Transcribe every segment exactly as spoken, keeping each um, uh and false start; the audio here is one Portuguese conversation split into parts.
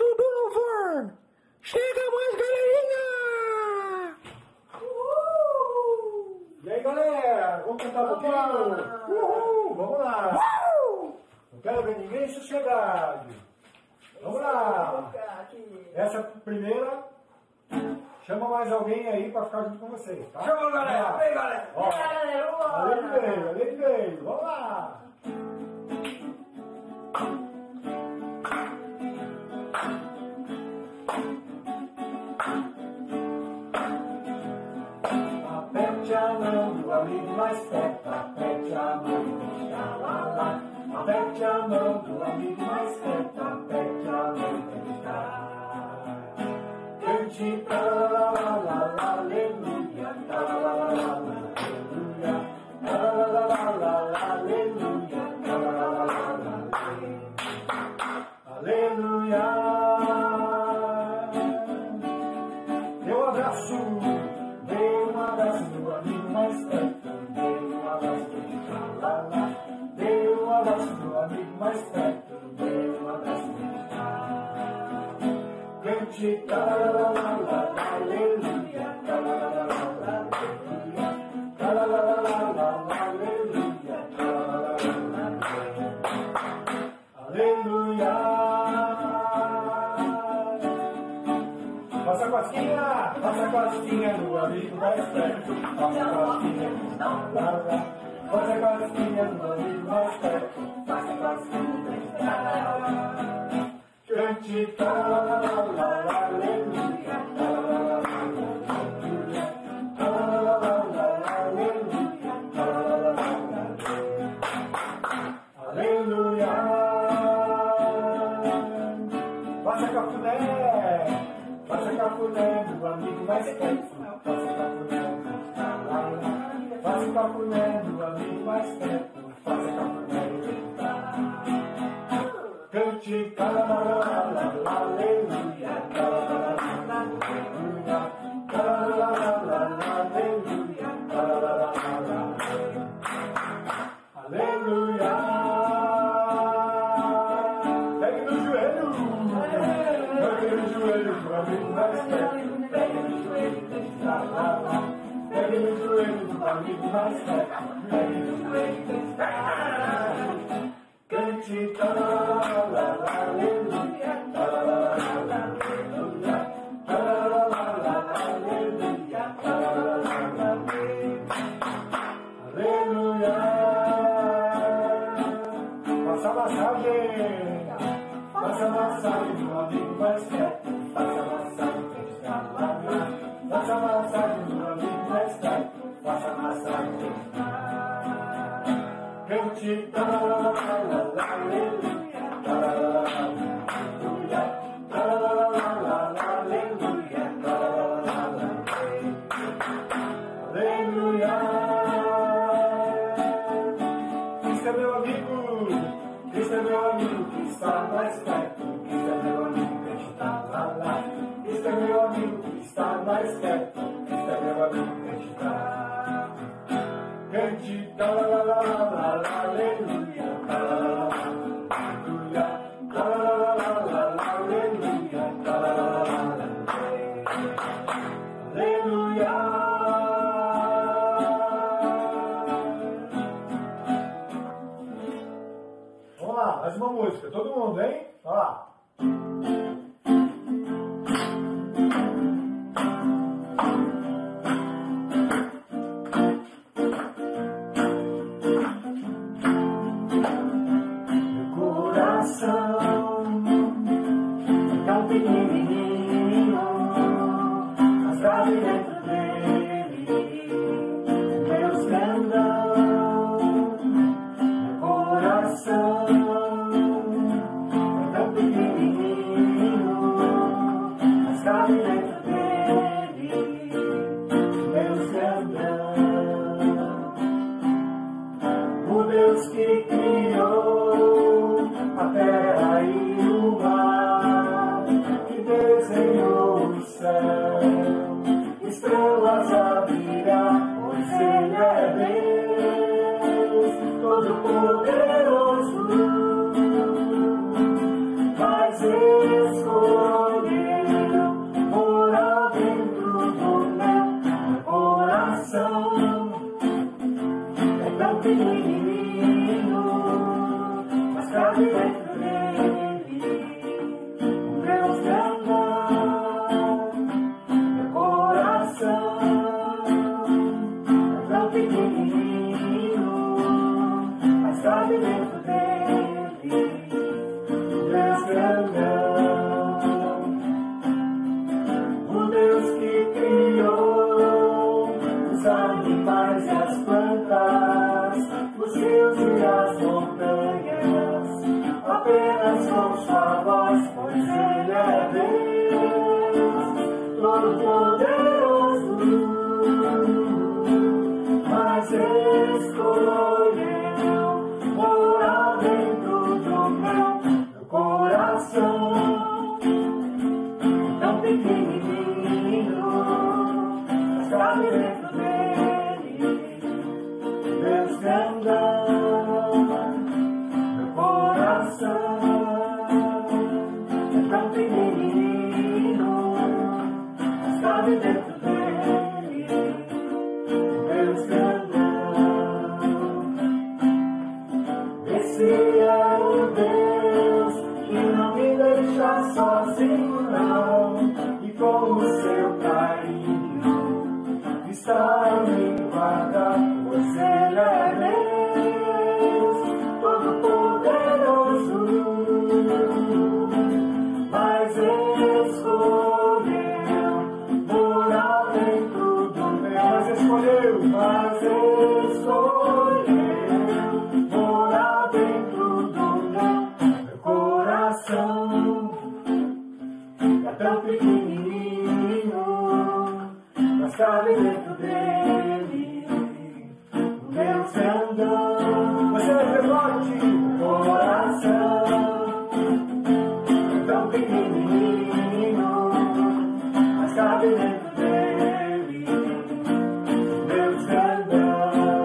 tudo no forno. Chega mais, galerinha! Uhul! E aí, galera? Vamos cantar um pouquinho? Uhul! Vamos lá! Uhul! Não quero ver ninguém sossegado. Vamos lá! Essa primeira, chama mais alguém aí pra ficar junto com vocês, tá? Chama, galera! Vem, galera! Ó, Vem, galera! Vambora! além de beijo, além de beijo, vamos lá! Aperte a mão do amigo mais perto, aperte a mão do lá, lá, lá. Aperte a mão do amigo mais perto, aperte a mão do lá. Cante, tá, lá, lá, lá, lá, aleluia, tá, lá, lá, lá, lá, aleluia, tá, lá, lá, lá, lá, lá, aleluia, tá, lá, lá, lá, lá, lá, aleluia. Dê um abraço, dê um abraço do amigo mais perto, dê um abraço do lá, lá, lá. Dê um abraço do amigo mais perto, dê um abraço do lá. Cante, tá, lá, lá, lá, lá, aleluia, tá, lá, lá, lá, lá, aleluia, tá, lá, lá, lá, lá, lá, aleluia, tá, lá, lá, lá, lá, aleluia. Faça a cosquinha, faça a cosquinha do amigo mais perto, faça a cosquinha, lá, lá. Faça a cosquinha do amigo mais perto, faça a cosquinha, lá, lá, lá. Cante, tá, lá, lá, lá, lá, aleluia, tá, lá, lá, lá, lá, aleluia, tá, lá, lá, lá, lá, aleluia, tá, lá, lá, lá, lá, aleluia. Faça cafuné, faça cafuné do amigo mais perto, faça cafuné, tá, lá, lá. Faça cafuné do amigo mais perto, faça cafuné, tá. Cante, tá, lá, lá, lá, lá, lá, aleluia, tá, lá, lá, lá, lá, aleluia, tá, lá, lá, lá, lá, lá, aleluia, tá, lá, lá, lá, lá, lá, aleluia. Pegue no joelho, pegue no joelho do amigo mais perto, pegue no joelho, tá, lá, lá. Pegue no joelho do amigo mais perto, pegue no joelho, tá, lá. Cante, tá, lá, lá, lá, lá, aleluia, tá, lá, lá, lá, lá, aleluia, tá, lá, lá, lá, lá, aleluia, tá, lá, lá, lá, lá, aleluia. Faça a massagem, faça a massagem do amigo mais perto, faça a massagem que está lá, lá. Faça a massagem do amigo mais perto, faça a massagem que está. Cante, tá, lá, lá, lá, lá, lá, aleluia, tá, lá, lá, lá, aleluia, tá, lá, lá, lá, lá, lá, aleluia, tá, lá, lá, lá, lá, aleluia. Cristo é meu amigo, Cristo é meu amigo que está mais perto, Cristo é meu amigo que está lá, lá. Cristo é meu amigo que está mais perto, Cristo é meu amigo que está. Cante, tá, lá, lá, lá, lá, lá, aleluia, tá, lá, lá, lá, aleluia, tá, lá, lá, lá, lá, lá, aleluia, tá, lá, lá, lá, lá, aleluia. Vamos lá, mais uma música, todo mundo, hein? Vamos lá. Tão pequenininho, mas cabe dentro dele, Deus grandão, meu coração. É tão pequenininho, mas cabe dentro dele, Deus grandão. O Deus que criou a terra e o mar, que desenhou o céu, Deus, Todo-Poderoso, mas escolheu morar dentro do meu coração, tão pequenininho, mas cabe dentro dele, Deus grandão, meu coração, é tão pequenininho, mas cabe dentro dele, Deus grandão. Esse é o Deus que não me deixa sozinho, não, e com o seu carinho está me guarda, pois Ele é Deus, Todo-Poderoso, mas escolheu morar dentro do meu, mas escolheu, mas escolheu morar dentro do meu coração, é tão pequenininho, mas cabe dentro dele, o Deus grandão. Você é forte, coração, é tão pequenininho, mas cabe dentro dele, o Deus grandão.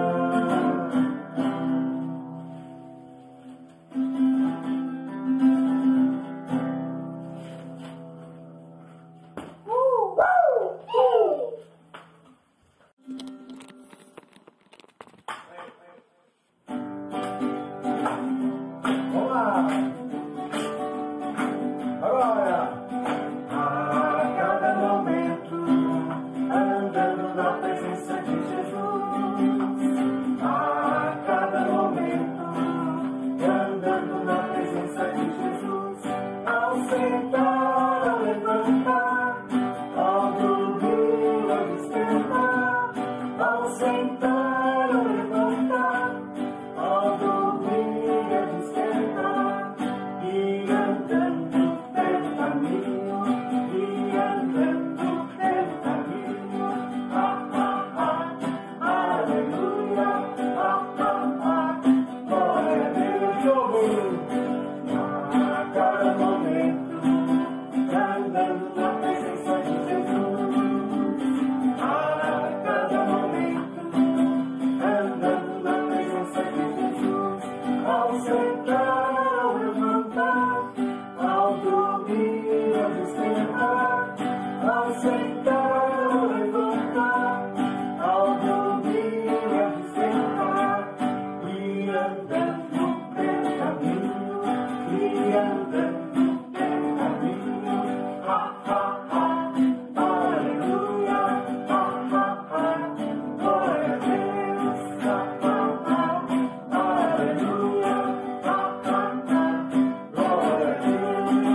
Vamos lá! Agora! A cada momento, andando na presença de Jesus. A cada momento, andando na presença de Jesus. Ao sentar, ao levantar, ao dormir, ao despertar. Ao sentar, ao levantar, ao dormir, ao despertar. E andando pelo caminho, e andando pelo caminho. Ah, ah, ah, aleluia, ah, ah, ah, glória a Deus. Jogo. A cada momento, andando na presença de Jesus. A cada momento, andando na presença de Jesus. Ao sentar, ao levantar, ao dormir, ao despertar. Ao sentar, ao levantar, ao dormir, ao despertar. E andando pelo caminho, e andando pelo caminho. Ah, ah, ah, aleluia, ah, ah, ah, glória a Deus. Ah, ah, ah, aleluia, ah, ah, ah, glória a Deus.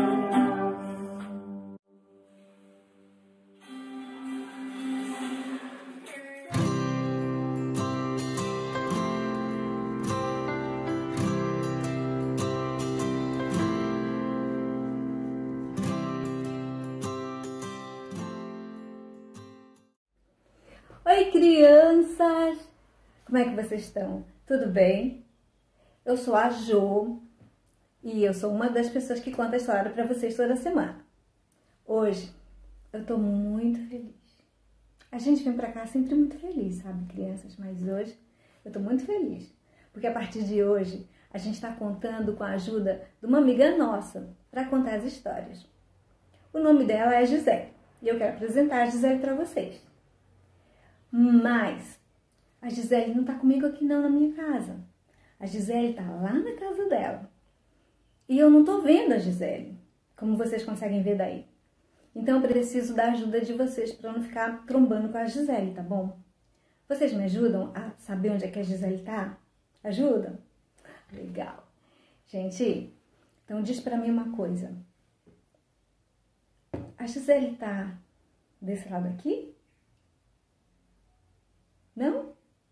Oi, crianças! Como é que vocês estão? Tudo bem? Eu sou a Jo e eu sou uma das pessoas que conta a história para vocês toda semana. Hoje eu tô muito feliz. A gente vem pra cá sempre muito feliz, sabe, crianças? Mas hoje eu tô muito feliz, porque a partir de hoje a gente está contando com a ajuda de uma amiga nossa para contar as histórias. O nome dela é Gisele e eu quero apresentar a Gisele para vocês. Mas a Gisele não está comigo aqui não na minha casa. A Gisele está lá na casa dela. E eu não estou vendo a Gisele, como vocês conseguem ver daí. Então eu preciso da ajuda de vocês para eu não ficar trombando com a Gisele, tá bom? Vocês me ajudam a saber onde é que a Gisele está? Ajudam? Legal. Gente, então diz para mim uma coisa. A Gisele está desse lado aqui? Não?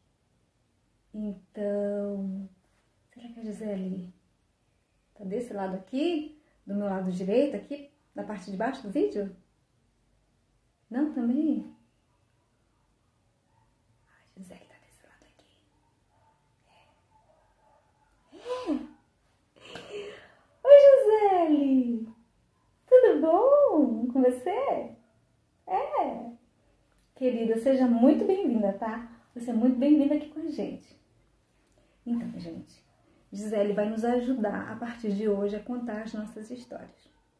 Então, será que a Gisele tá desse lado aqui? Do meu lado direito aqui? Na parte de baixo do vídeo? Não, também? A Gisele tá desse lado aqui. É. É. Oi, Gisele! Tudo bom com você? É. Querida, seja muito bem-vinda, tá? Você é muito bem-vinda aqui com a gente. Então, gente, Gisele vai nos ajudar a partir de hoje a contar as nossas histórias.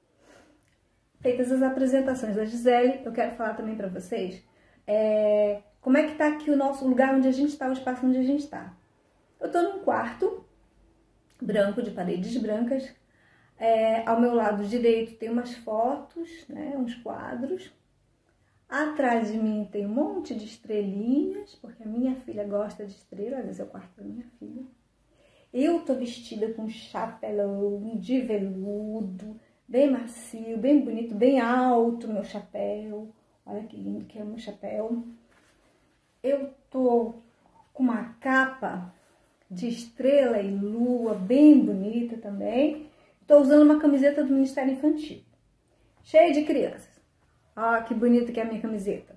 Feitas as apresentações da Gisele, eu quero falar também para vocês é, como é que tá aqui o nosso lugar onde a gente está, o espaço onde a gente está. Eu tô num quarto branco, de paredes brancas. É, ao meu lado direito tem umas fotos, né, uns quadros. Atrás de mim tem um monte de estrelinhas, porque a minha filha gosta de estrela, esse é o quarto da minha filha. Eu tô vestida com um chapelão de veludo, bem macio, bem bonito, bem alto meu chapéu. Olha que lindo que é o meu chapéu. Eu tô com uma capa de estrela e lua, bem bonita também. Tô usando uma camiseta do Ministério Infantil, cheia de crianças. Olha que bonita que é a minha camiseta.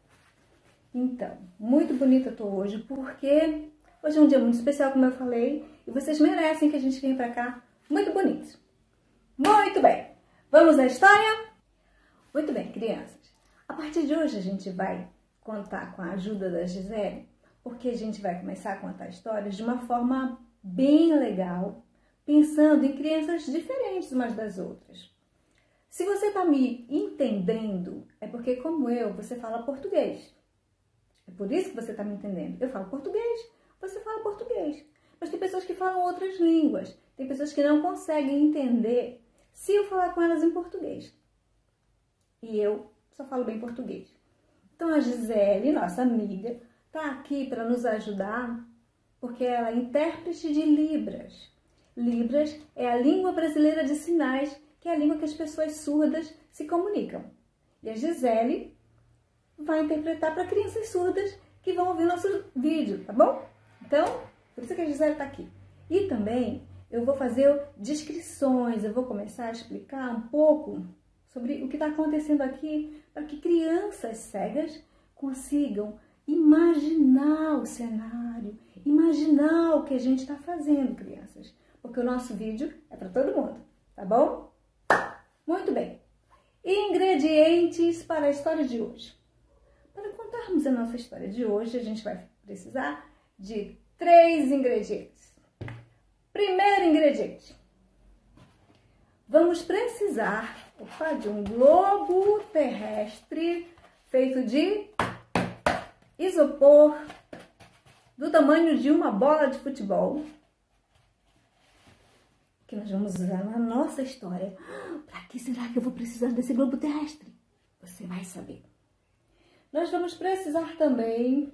Então, muito bonita eu tô hoje, porque hoje é um dia muito especial, como eu falei, e vocês merecem que a gente venha pra cá muito bonitos. Muito bem, vamos à história? Muito bem, crianças. A partir de hoje a gente vai contar com a ajuda da Gisele, porque a gente vai começar a contar histórias de uma forma bem legal, pensando em crianças diferentes umas das outras. Se você está me entendendo, é porque, como eu, você fala português. É por isso que você está me entendendo. Eu falo português, você fala português. Mas tem pessoas que falam outras línguas. Tem pessoas que não conseguem entender se eu falar com elas em português. E eu só falo bem português. Então a Gisele, nossa amiga, está aqui para nos ajudar, porque ela é intérprete de Libras. Libras é a língua brasileira de sinais, que é a língua que as pessoas surdas se comunicam. E a Gisele vai interpretar para crianças surdas que vão ouvir nosso vídeo, tá bom? Então, por isso que a Gisele está aqui. E também eu vou fazer descrições, eu vou começar a explicar um pouco sobre o que está acontecendo aqui, para que crianças cegas consigam imaginar o cenário, imaginar o que a gente está fazendo, crianças. Porque o nosso vídeo é para todo mundo, tá bom? Muito bem. Ingredientes para a história de hoje. Para contarmos a nossa história de hoje, a gente vai precisar de três ingredientes. Primeiro ingrediente. Vamos precisar opa, de um globo terrestre feito de isopor do tamanho de uma bola de futebol, que nós vamos usar na nossa história. Para que será que eu vou precisar desse globo terrestre? Você vai saber. Nós vamos precisar também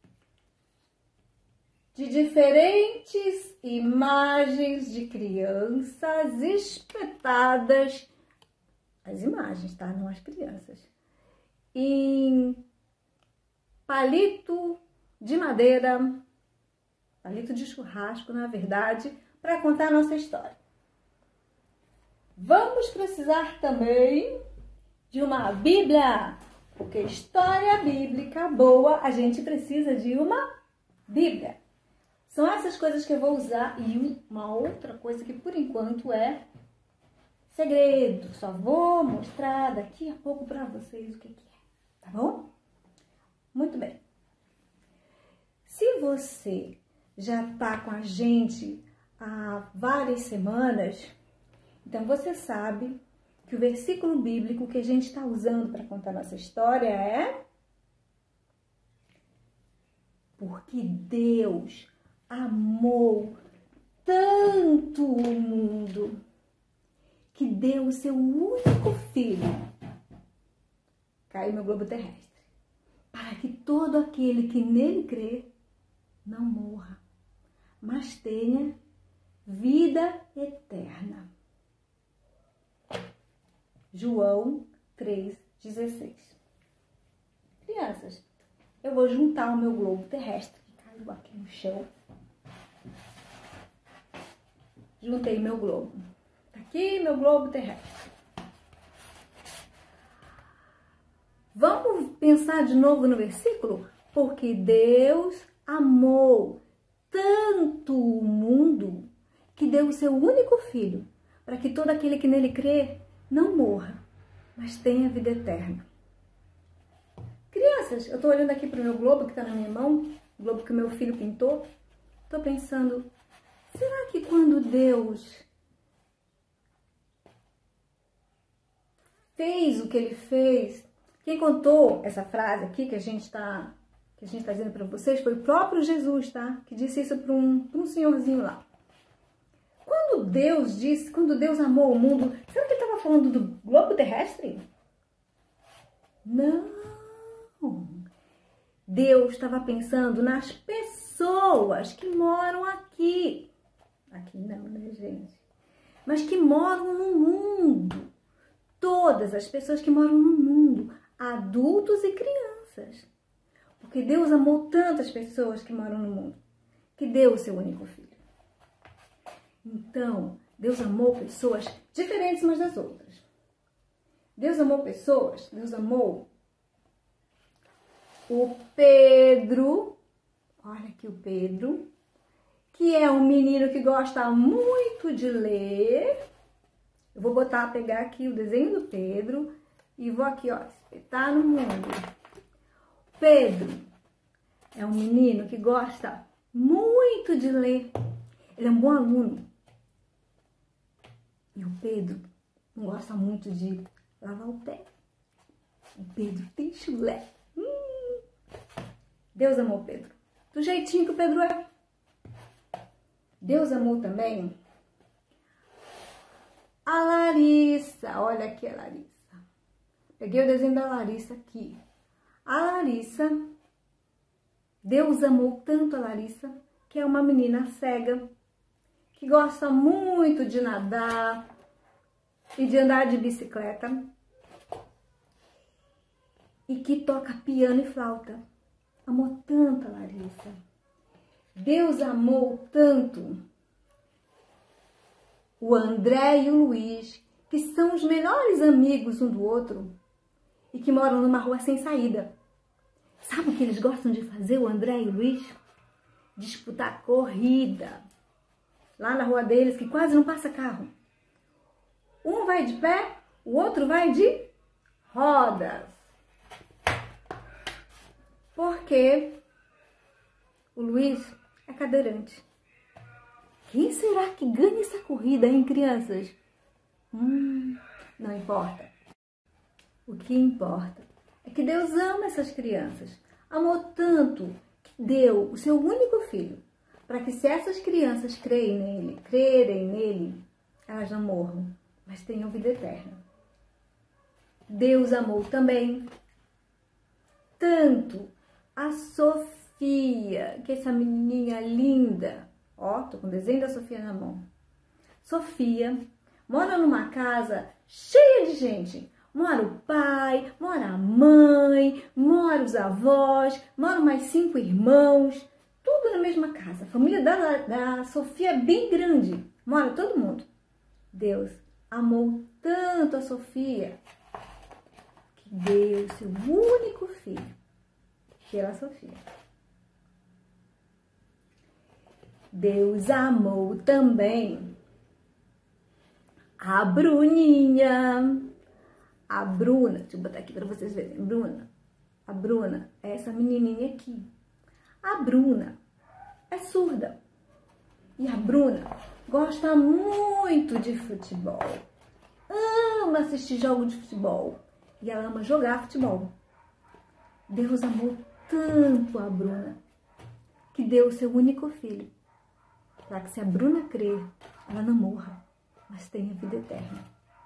de diferentes imagens de crianças espetadas, as imagens, tá? Não as crianças, em palito de madeira, palito de churrasco, na verdade, para contar a nossa história. Vamos precisar também de uma Bíblia, porque história bíblica boa, a gente precisa de uma Bíblia. São essas coisas que eu vou usar e uma outra coisa que por enquanto é segredo. Só vou mostrar daqui a pouco para vocês o que que é, tá bom? Muito bem. Se você já tá com a gente há várias semanas, então você sabe que o versículo bíblico que a gente está usando para contar nossa história é: porque Deus amou tanto o mundo que deu o seu único filho, caiu meu globo terrestre, para que todo aquele que nele crê não morra, mas tenha vida eterna. João três, dezesseis. Crianças, eu vou juntar o meu globo terrestre que caiu aqui no chão. Juntei meu globo. Tá aqui meu globo terrestre. Vamos pensar de novo no versículo? Porque Deus amou tanto o mundo que deu o seu único filho, para que todo aquele que nele crê não morra, mas tenha vida eterna. Crianças, eu estou olhando aqui para o meu globo que está na minha mão, o globo que o meu filho pintou. Estou pensando, será que quando Deus fez o que ele fez, quem contou essa frase aqui que a gente está que a gente está dizendo para vocês foi o próprio Jesus, tá? Que disse isso para um, para um senhorzinho lá. Quando Deus disse, quando Deus amou o mundo, será que ele estava falando do globo terrestre? Não. Deus estava pensando nas pessoas que moram aqui. Aqui não, né, gente? Mas que moram no mundo. Todas as pessoas que moram no mundo, adultos e crianças. Porque Deus amou tantas pessoas que moram no mundo, que deu o seu único filho. Então, Deus amou pessoas diferentes umas das outras. Deus amou pessoas, Deus amou o Pedro, olha aqui o Pedro, que é um menino que gosta muito de ler. Eu vou botar, pegar aqui o desenho do Pedro e vou aqui, ó, espetar no mundo. Pedro é um menino que gosta muito de ler. Ele é um bom aluno. E o Pedro não gosta muito de lavar o pé. O Pedro tem chulé. Hum. Deus amou Pedro do jeitinho que o Pedro é. Deus amou também a Larissa. Olha aqui a Larissa. Peguei o desenho da Larissa aqui. A Larissa, Deus amou tanto a Larissa, que é uma menina cega, que gosta muito de nadar e de andar de bicicleta e que toca piano e flauta. Amou tanto a Larissa. Deus amou tanto o André e o Luiz, que são os melhores amigos um do outro e que moram numa rua sem saída. Sabe o que eles gostam de fazer, o André e o Luiz? Disputar corrida. Lá na rua deles, que quase não passa carro. Um vai de pé, o outro vai de rodas. Porque o Luiz é cadeirante. Quem será que ganha essa corrida, hein, crianças? Hum, não importa. O que importa é que Deus ama essas crianças. Amou tanto que deu o seu único filho, para que se essas crianças creem nele, crerem nele, elas não morram, mas tenham vida eterna. Deus amou também tanto a Sofia, que é essa menininha linda. Ó, tô com o desenho da Sofia na mão. Sofia mora numa casa cheia de gente. Mora o pai, mora a mãe, mora os avós, moram mais cinco irmãos, tudo na mesma casa. A família da, da Sofia é bem grande, mora todo mundo. Deus amou tanto a Sofia que deu seu único filho pela Sofia. Deus amou também a Bruninha. A Bruna, deixa eu botar aqui para vocês verem. Bruna, a Bruna é essa menininha aqui. A Bruna é surda. E a Bruna gosta muito de futebol. Ama assistir jogos de futebol. E ela ama jogar futebol. Deus amou tanto a Bruna que deu o seu único filho. Para que se a Bruna crer, ela não morra, mas tenha vida eterna.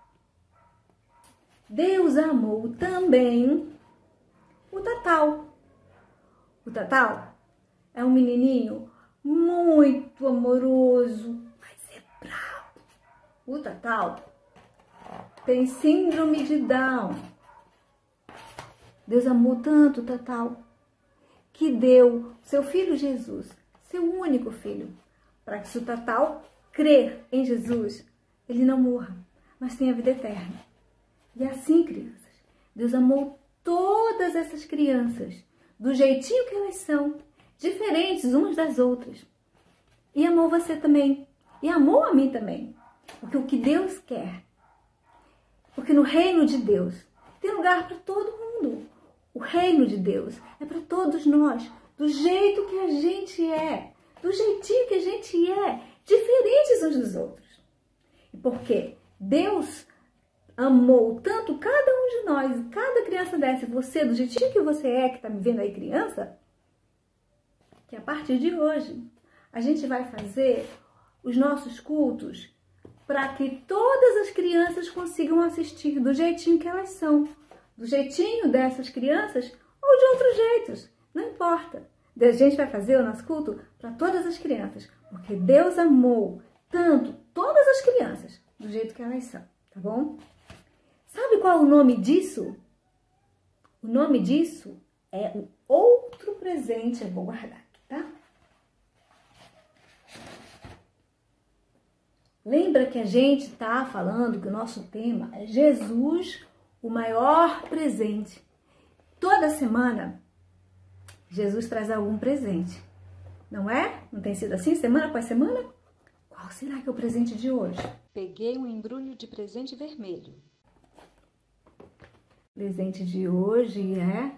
Deus amou também o Tatal. O Tatal é um menininho muito amoroso, mas é bravo. O Tatal tem síndrome de Down. Deus amou tanto o Tatal que deu seu filho Jesus, seu único filho, para que se o Tatal crer em Jesus, ele não morra, mas tenha vida eterna. E assim, crianças, Deus amou todas essas crianças do jeitinho que elas são, diferentes umas das outras. E amou você também. E amou a mim também. Porque o que Deus quer. Porque no reino de Deus tem lugar para todo mundo. O reino de Deus é para todos nós. Do jeito que a gente é. Do jeitinho que a gente é. Diferentes uns dos outros. E por quê? Deus amou tanto cada um de nós, cada criança dessa, você, do jeitinho que você é, que está me vendo aí criança, que a partir de hoje a gente vai fazer os nossos cultos para que todas as crianças consigam assistir do jeitinho que elas são, do jeitinho dessas crianças ou de outros jeitos, não importa. A gente vai fazer o nosso culto para todas as crianças, porque Deus amou tanto todas as crianças do jeito que elas são, tá bom? Sabe qual é o nome disso? O nome disso é o outro presente. Eu vou guardar aqui, tá? Lembra que a gente tá falando que o nosso tema é Jesus, o maior presente. Toda semana, Jesus traz algum presente. Não é? Não tem sido assim semana após semana? Qual será que é o presente de hoje? Peguei um embrulho de presente vermelho. O presente de hoje é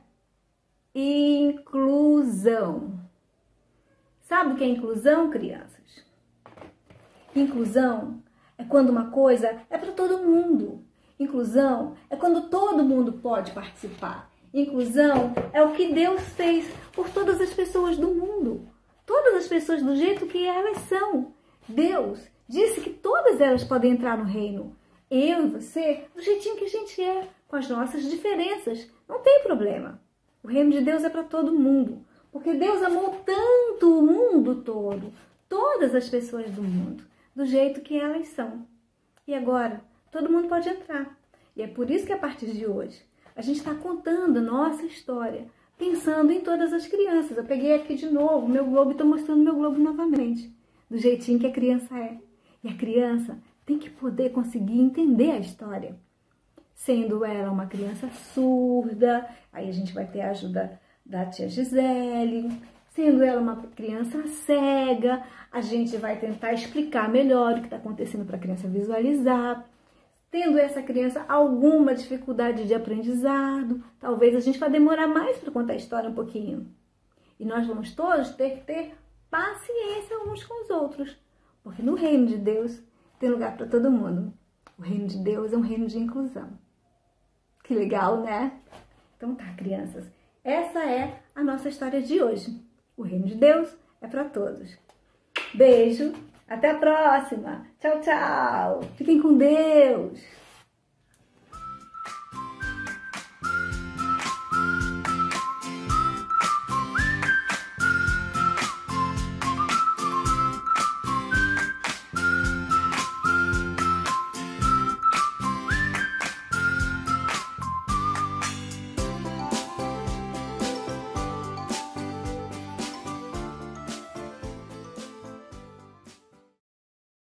inclusão. Sabe o que é inclusão, crianças? Inclusão é quando uma coisa é para todo mundo. Inclusão é quando todo mundo pode participar. Inclusão é o que Deus fez por todas as pessoas do mundo. Todas as pessoas do jeito que elas são. Deus disse que todas elas podem entrar no reino. Eu e você, do jeitinho que a gente é, com as nossas diferenças. Não tem problema. O reino de Deus é para todo mundo. Porque Deus amou tanto o mundo todo, todas as pessoas do mundo, do jeito que elas são. E agora, todo mundo pode entrar. E é por isso que a partir de hoje, a gente está contando nossa história, pensando em todas as crianças. Eu peguei aqui de novo meu globo e estou mostrando meu globo novamente, do jeitinho que a criança é. E a criança tem que poder conseguir entender a história. Sendo ela uma criança surda, aí a gente vai ter a ajuda da tia Gisele. Sendo ela uma criança cega, a gente vai tentar explicar melhor o que está acontecendo para a criança visualizar. Tendo essa criança alguma dificuldade de aprendizado, talvez a gente vai demorar mais para contar a história um pouquinho. E nós vamos todos ter que ter paciência uns com os outros, porque no reino de Deus tem lugar para todo mundo. O reino de Deus é um reino de inclusão. Que legal, né? Então tá, crianças, essa é a nossa história de hoje. O reino de Deus é para todos. Beijo, até a próxima. Tchau, tchau. Fiquem com Deus.